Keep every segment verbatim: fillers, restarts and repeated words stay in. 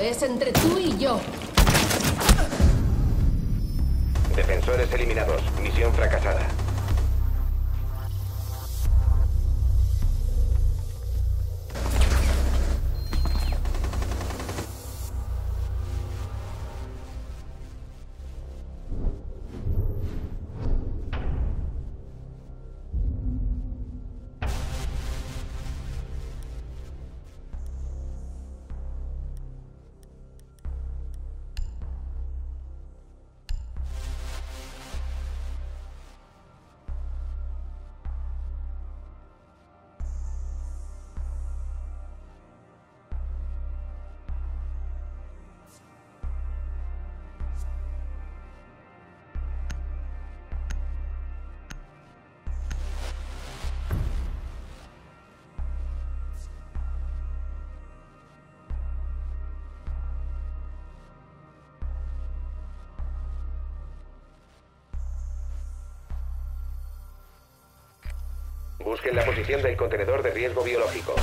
es entre tú y yo. Defensores eliminados. Misión fracasada. Busquen la posición del contenedor de riesgo biológico.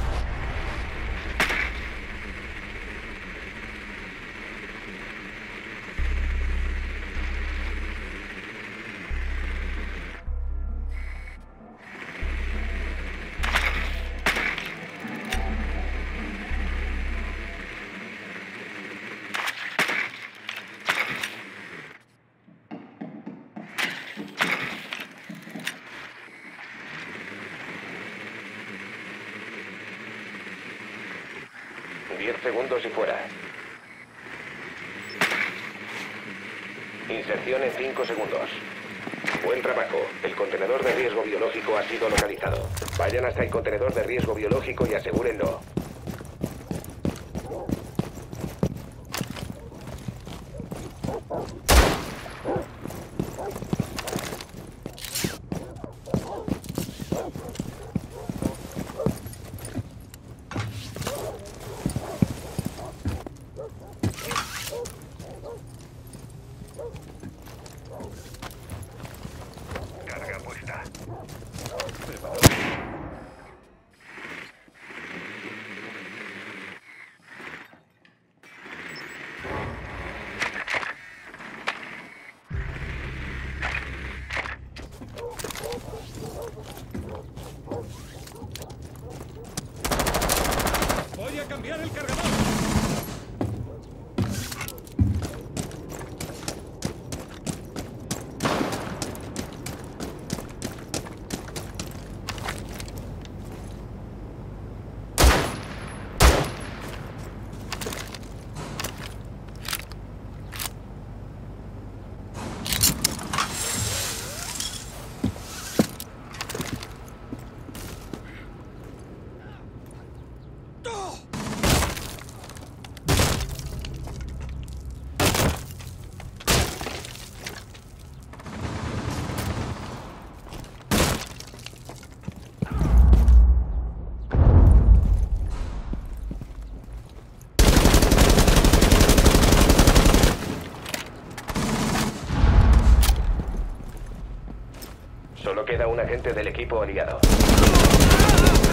diez segundos y fuera. Inserción en cinco segundos. Buen trabajo. El contenedor de riesgo biológico ha sido localizado. Vayan hasta el contenedor de riesgo biológico y asegúrenlo. Voy a cambiar el cargador. Solo queda un agente del equipo aliado.